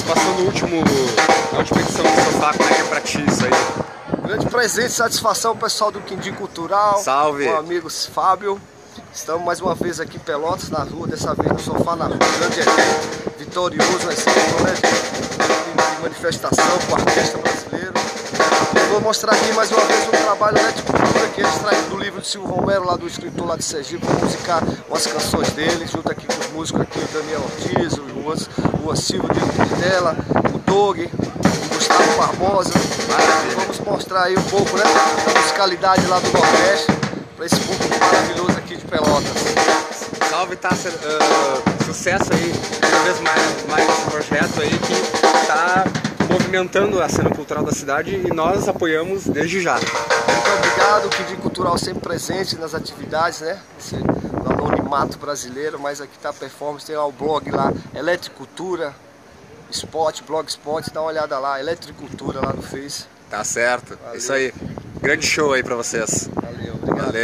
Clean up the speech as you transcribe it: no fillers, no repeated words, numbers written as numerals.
participação na última edição do Sofá, como é que é pra ti isso aí? Grande presente, satisfação, pessoal do Quindim Cultural. Salve! Com o amigo Fábio. Estamos mais uma vez aqui em Pelotas, na rua, dessa vez no Sofá na Rua. Grande evento, vitorioso, um exemplo, né, de manifestação com a orquestra brasileira. Eu vou mostrar aqui mais uma vez um trabalho de cultura que eles traem do livro de Silvio Romero, lá do escritor lá de Sergipe. Vou musicar umas canções dele, junto aqui com os músicos aqui, o Daniel Ortiz, o Silvio de Portela, o Doug, o Gustavo Barbosa. Vamos mostrar aí um pouco, né, da musicalidade lá do Nordeste, para esse público maravilhoso aqui de Pelotas. Salve, Tasser, sucesso aí, cada vez mais esse projeto aí que tá movimentando a cena cultural da cidade e nós apoiamos desde já. Muito obrigado, o Quindim Cultural sempre presente nas atividades, né? No anonimato brasileiro, mas aqui tá a performance, tem lá o blog lá, Eletricultura, Blogspot, dá uma olhada lá, Eletricultura lá no Face. Tá certo, Valeu. Isso aí, grande show aí pra vocês. Valeu, obrigado. Valeu.